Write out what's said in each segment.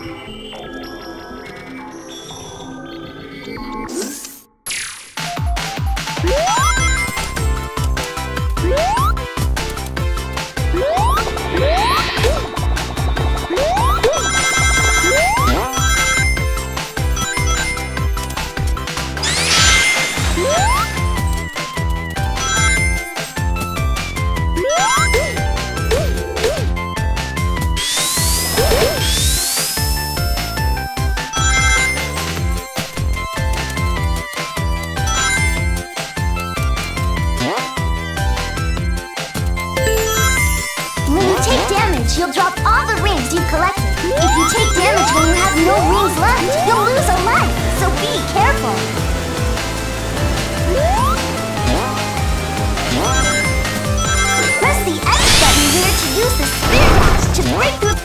You'll drop all the rings you've collected. If you take damage when you have no rings left, you'll lose a life, so be careful. Press the X button here to use the spear dash to break through.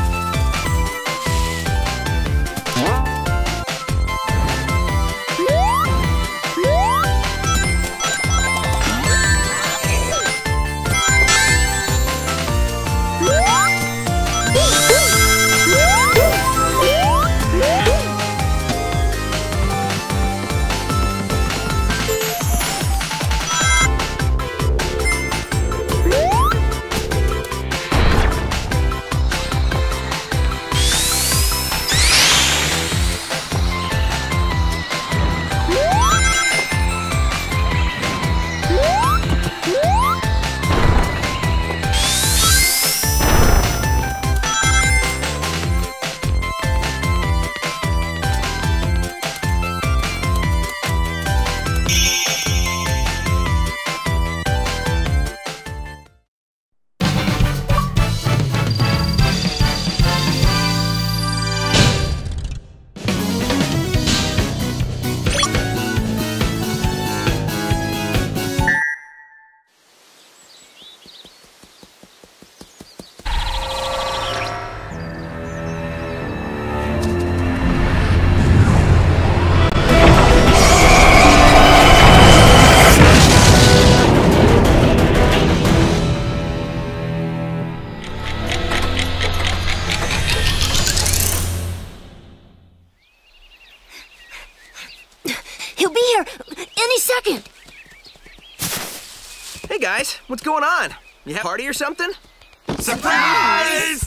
Hey guys, what's going on? You have a party or something? Surprise!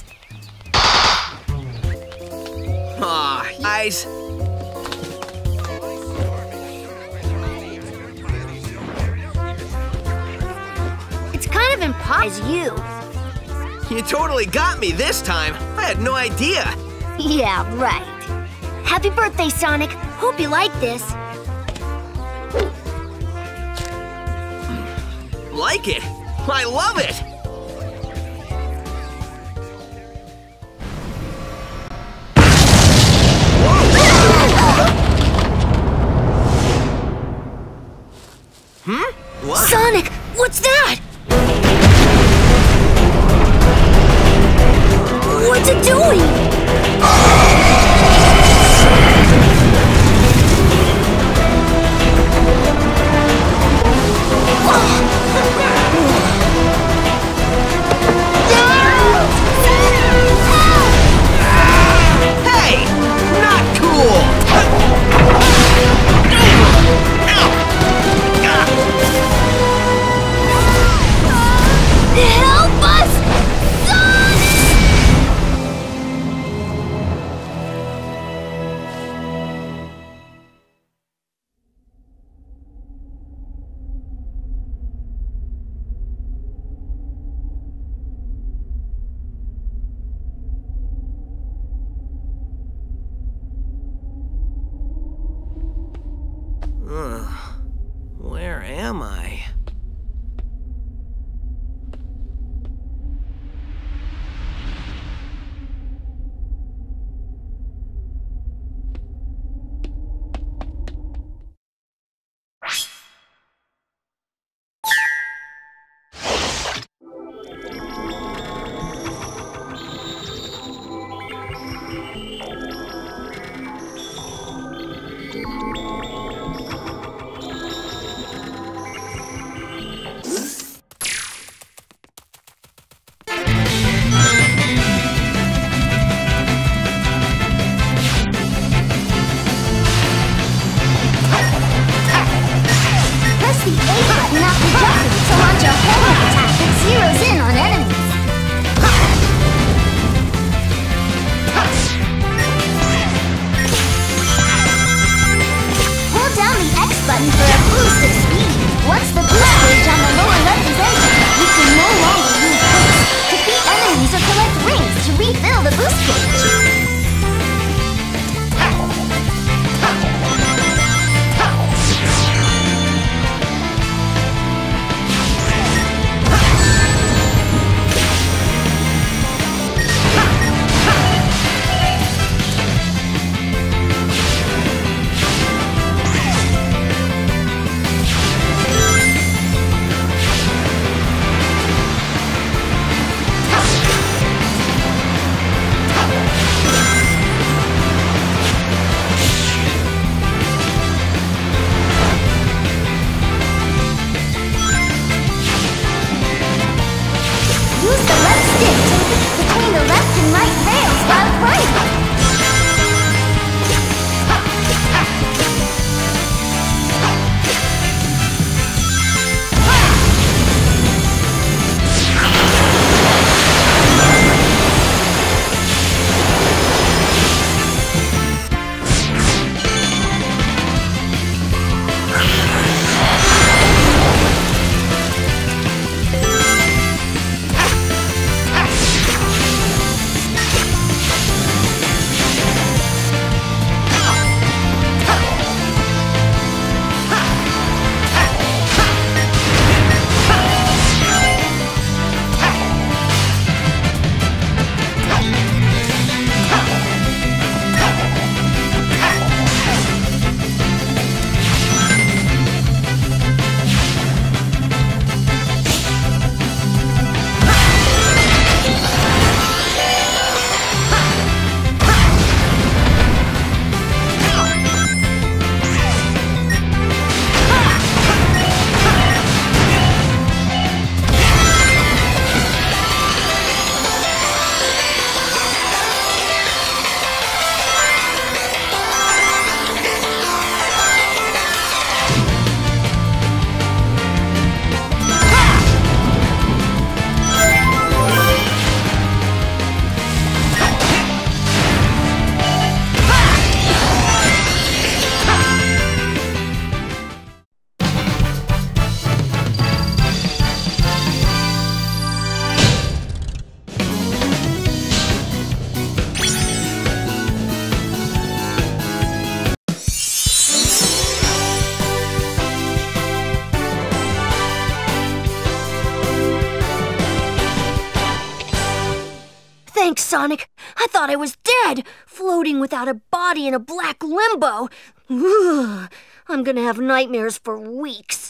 Aw, guys. It's kind of impossible. You totally got me this time. I had no idea. Yeah, right. Happy birthday, Sonic. Hope you like this. Like it? I love it! What? Sonic, what's that? What's it doing? Hey! Not cool! Help us! Sonic! Where am I? Sonic. I thought I was dead, floating without a body in a black limbo. Ugh, I'm gonna have nightmares for weeks.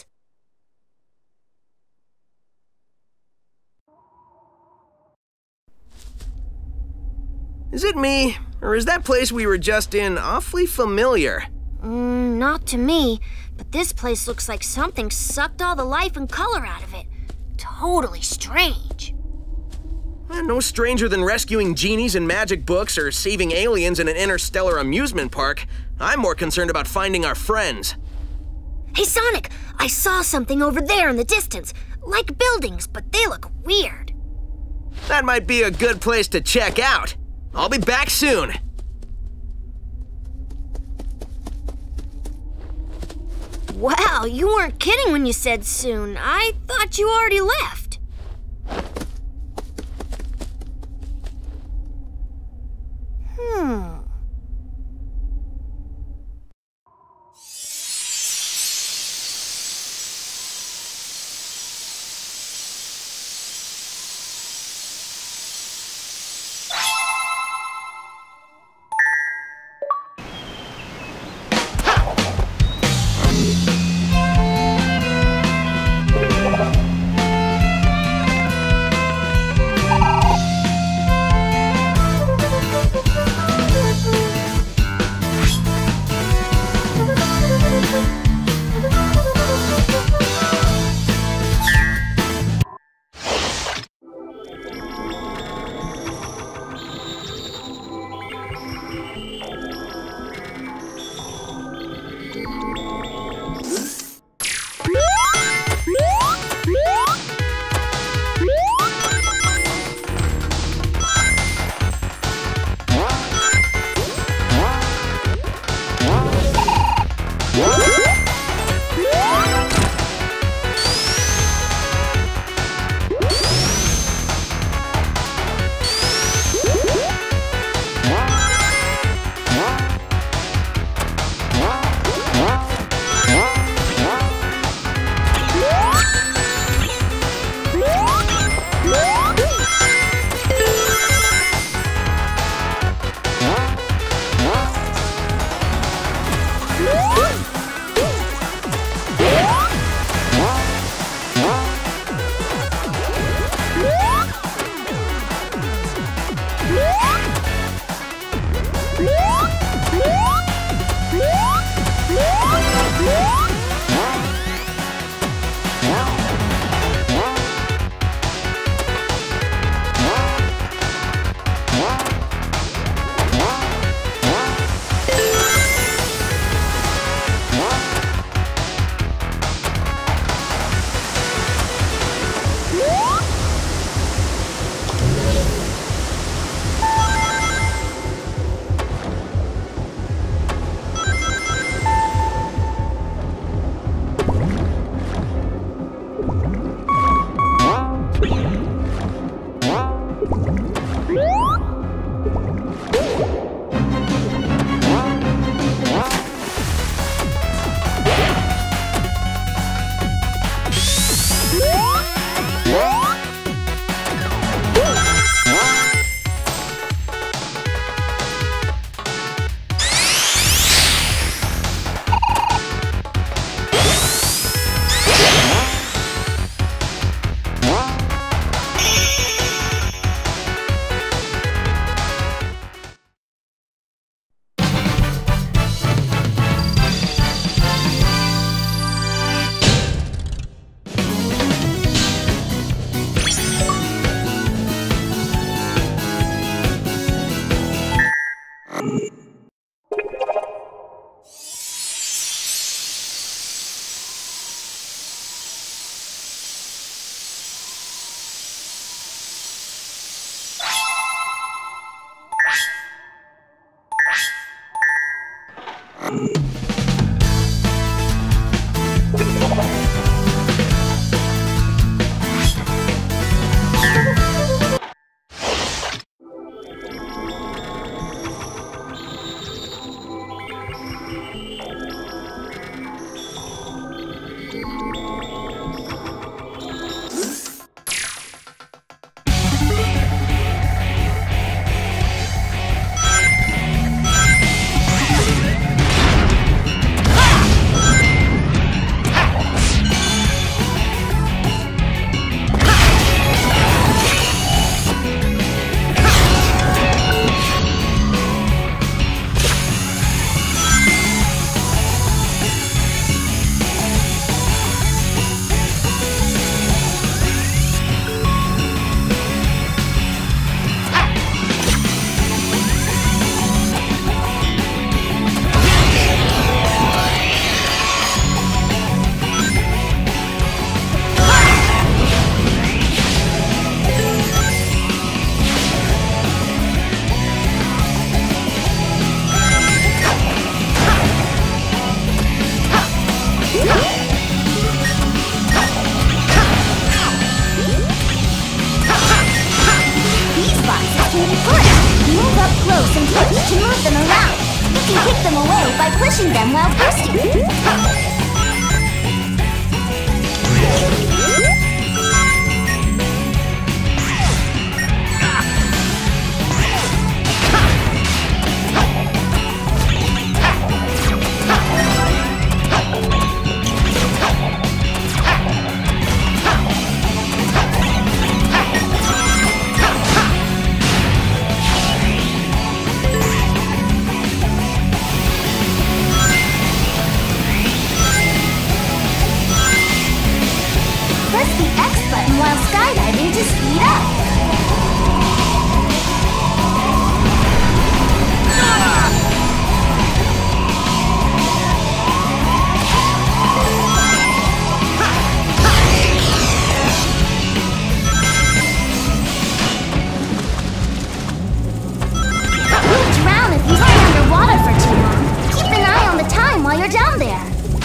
Is it me, or is that place we were just in awfully familiar? Not to me, but this place looks like something sucked all the life and color out of it. Totally strange. No stranger than rescuing genies in magic books or saving aliens in an interstellar amusement park. I'm more concerned about finding our friends. Hey, Sonic, I saw something over there in the distance. Like buildings, but they look weird. That might be a good place to check out. I'll be back soon. Wow, you weren't kidding when you said soon. I thought you already left. push to move them around. You can kick them away by pushing them while boosting. Press the X button while skydiving to speed up. You'll drown if you stay underwater for too long. Keep an eye on the time while you're down there.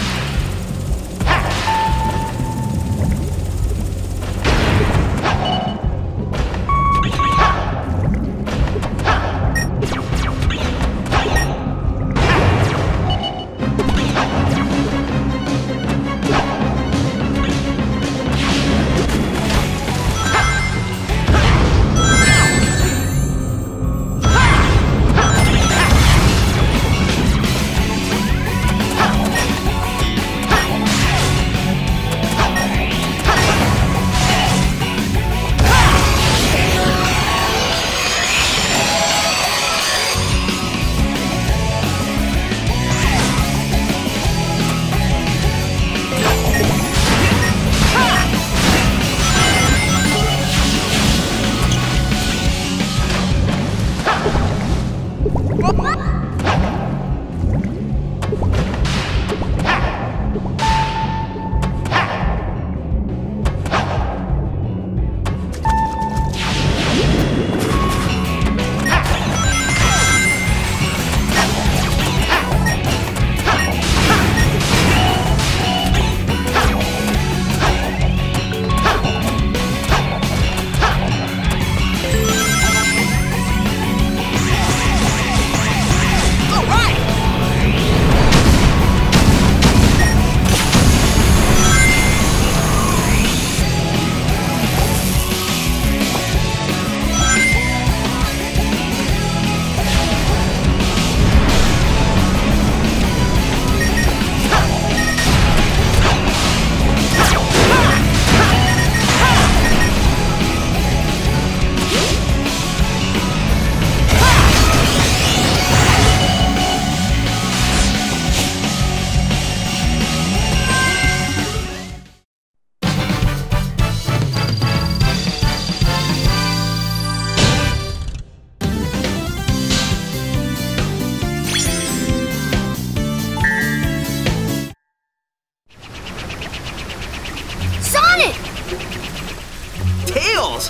Tails!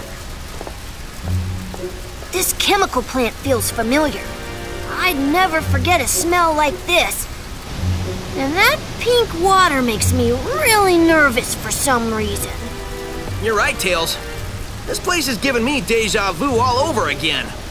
This chemical plant feels familiar. I'd never forget a smell like this. And that pink water makes me really nervous for some reason. You're right, Tails. This place is giving me deja vu all over again.